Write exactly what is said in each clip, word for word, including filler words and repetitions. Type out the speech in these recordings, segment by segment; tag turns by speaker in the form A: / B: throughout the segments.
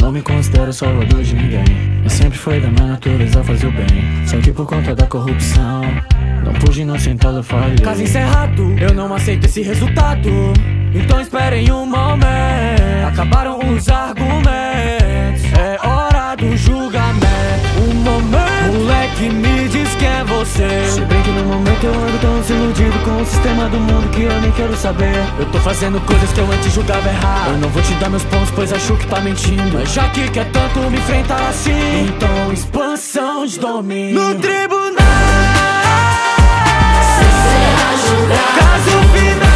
A: Não me considero salvador de ninguém, mas sempre foi da minha natureza fazer o bem. Só que por conta da corrupção não pude não sentar, eu falhei.
B: Caso encerrado, eu não aceito esse resultado. Então esperem um momento. Acabaram os argumentos, é hora do julgamento. Um momento, moleque, me diz que é você.
A: Se bem que no momento eu ando tão desiludido com o sistema do mundo que eu nem quero saber.
B: Eu tô fazendo coisas que eu antes julgava errado.
A: Eu não vou te dar meus pontos, pois acho que tá mentindo.
B: Mas já que quer tanto me enfrentar assim,
A: então expansão de domínio.
B: no tribunal,
C: sem ser julgado,
B: caso final,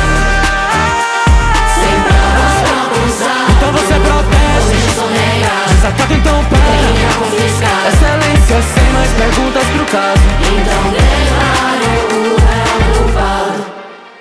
C: sem provas pra acusar.
B: então você protesta,
C: Hoje sou negado,
B: desacato então pera.
C: quem confiscar,
B: Excelência, sem mais perguntas pro caso.
C: então declaro o réu culpado.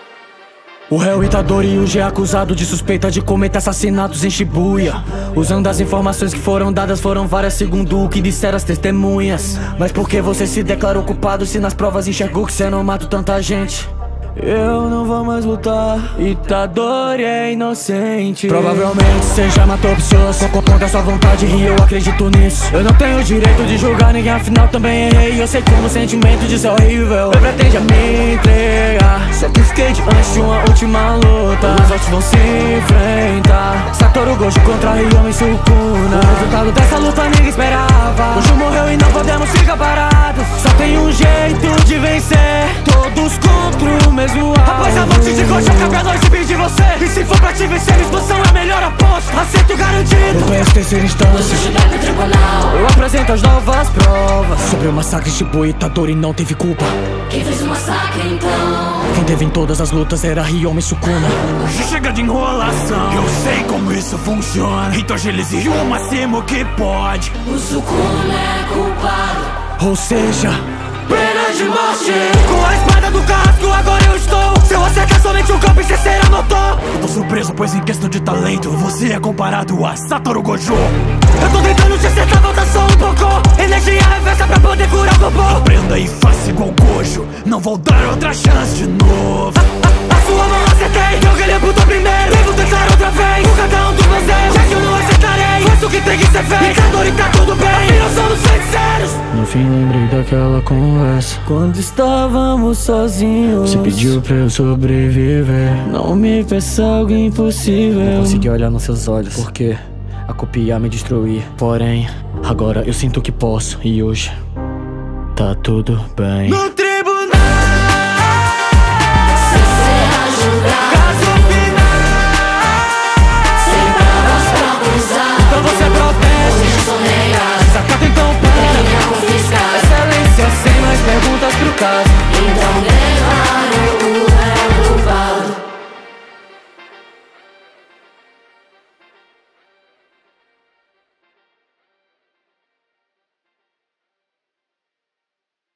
B: O réu Itadori e o G acusado de suspeita de cometer assassinatos em Shibuya. Usando as informações que foram dadas, foram várias segundo o que disseram as testemunhas. Mas por que você se declarou culpado se nas provas enxergou que você não matou tanta gente?
A: Eu não vou mais lutar, Itadori é inocente.
B: Provavelmente você já matou pessoas só contra sua vontade e eu acredito nisso. Eu não tenho o direito de julgar ninguém, afinal também errei. Eu sei como o sentimento de ser horrível. Eu pretende me entregar, só que fiquei diante de uma última luta. Os outros vão se enfrentar, Satoru Gojo contra Ryomi Sukuna. O resultado dessa luta ninguém esperava. Gojo morreu e não podemos ficar parados. Só tem um jeito de vencer, todos contra o mesmo alvo. Após a morte de Gojo, cabe a nós impedir você. E se for pra te vencer, a expansão é a melhor aposta. Acerto garantido.
A: Eu conheço terceira instância.
C: Você chegar no tribunal,
B: Eu apresento as novas provas sobre o massacre de Shibuya. Itadori não teve culpa.
C: quem fez o massacre então?
B: Quem teve em todas as lutas era Ryomi Sukuna.
D: Chega de enrolação, eu sei como isso funciona. Então agilize o máximo que pode.
C: O Sukuna é culpado,
B: Ou seja,
C: pena de morte.
B: com a espada do casco agora eu estou. Se eu acertar somente o campo e você será notou.
D: Eu tô surpreso, pois em questão de talento você é comparado a Satoru Gojo.
B: Eu tô tentando te acertar, volta só um pouco. Energia reversa pra poder curar o robô.
D: Aprenda e faça igual Gojo, não vou dar outra chance de novo.
B: A sua mão acertei, eu ganhei pro top primeiro. Devo tentar outra vez, por cada um dos meus erros. Já que eu não acertarei, faço o que tem que ser feito. Itadori tá tudo bem, afinal somos feiticeiros.
A: No fim lembrei daquela conversa, quando estávamos sozinhos. Você pediu pra eu sobreviver, não me peça algo impossível. Não consegui olhar nos seus olhos, porque a copiar me destruir. Porém, agora eu sinto que posso, e hoje tá tudo bem.
B: No tribunal,
C: Sem ser julgado,